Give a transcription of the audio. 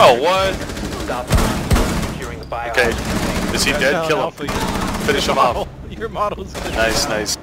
Oh, what? Stop securing the biohazard. Okay. Is he dead? Kill him. Finish him off. Your model's gonna Nice, nice.